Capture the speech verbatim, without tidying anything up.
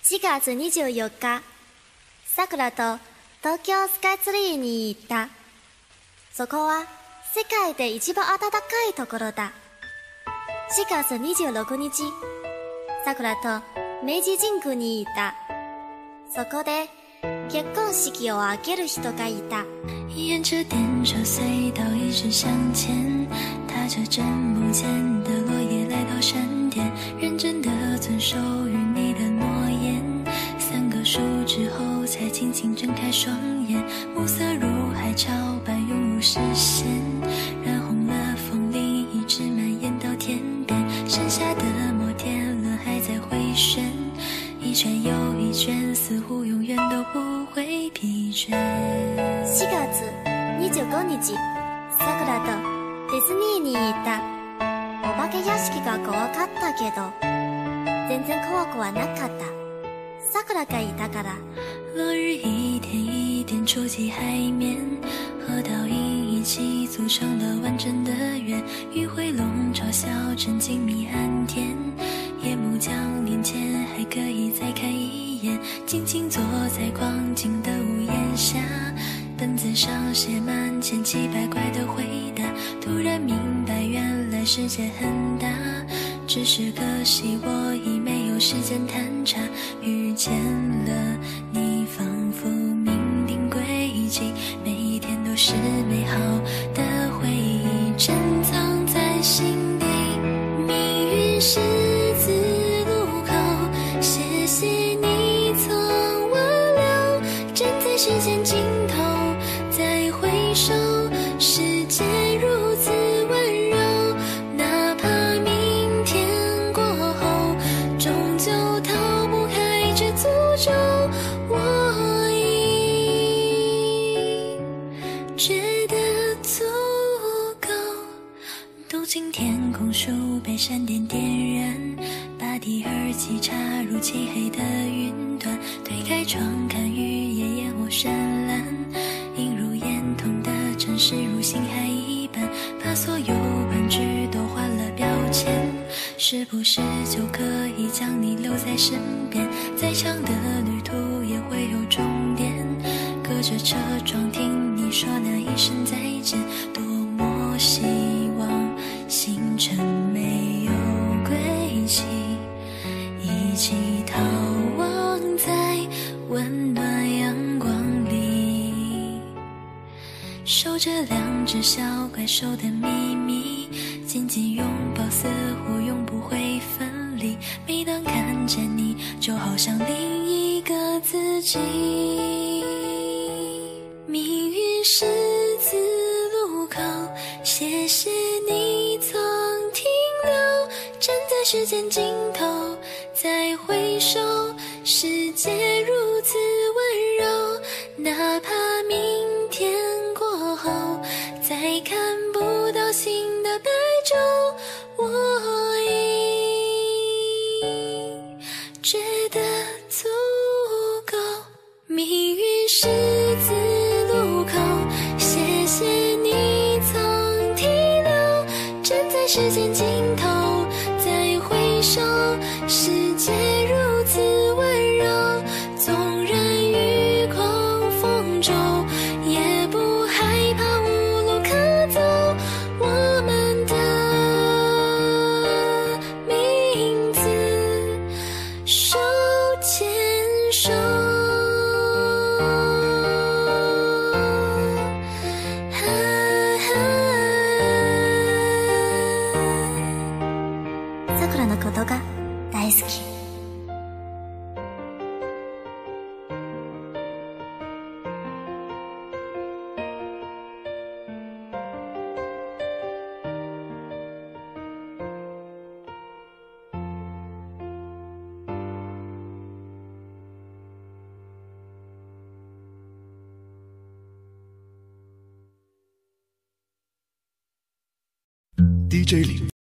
しがつにじゅうよっか、さくらと東京スカイツリーに行った。そこは世界で一番暖かいところだ。しがつにじゅうろくにち、さくらと明治神宮に行った。そこで結婚式を挙げる人がいた。 沿着电车隧道一直向前，踏着正梦见的落叶来到山巅，认真的遵守与你的诺言。三个数之后才轻轻睁开双眼，暮色如海潮般涌入视线，染红了风铃，一直蔓延到天边。剩下的摩天轮还在回旋，一圈又一圈，似乎永远都不会疲倦。 しがつにじゅうごにち、さくらとディズニーに行った。お化け屋敷が怖かったけど、全然怖くはなかった。さくらがいたから。 落日一点一点触及海面，和倒影一起组成了完整的圆。余晖笼罩小镇静谧暗天，夜幕降临前还可以再看一眼，静静坐在光景的屋檐下，本子上写满千奇百怪的回答。突然明白原来世界很大，只是可惜我已没有时间探查。遇见了你仿佛命定轨迹，每一天都是美好的回忆，珍藏在心底。命运十字路口，谢谢你曾挽留，站在时间尽头再回首，世界如此温柔，哪怕明天过后终究逃不开这诅咒。我已觉得足够。东京天空树被闪电点燃，拔地而起插入漆黑的云端，推开窗看雨夜烟火绚烂，映入眼瞳的城市如星海一般，把所有玩具都换了标签，是不是就可以将你留在身边？再长的旅途也会有终点，隔着车窗听你说那一声再见，多么希望星辰没有归期，一起逃亡在温暖阳光里，守着两只小怪兽的秘密，紧紧拥抱似乎永不会分离，每当看见你就好像另一个自己。命运十字路口，谢谢你曾停留，站在时间尽头再回首，世界如此温柔，哪怕明天过后再看不到新的白昼，我已觉得足够。命运十字路口，谢谢你曾停留，站在时间尽头再回首，世界如此温柔，纵然与狂风骤，也不害怕无路可走。我们的名字手牵手。 さくらのことが大好き。 D J 李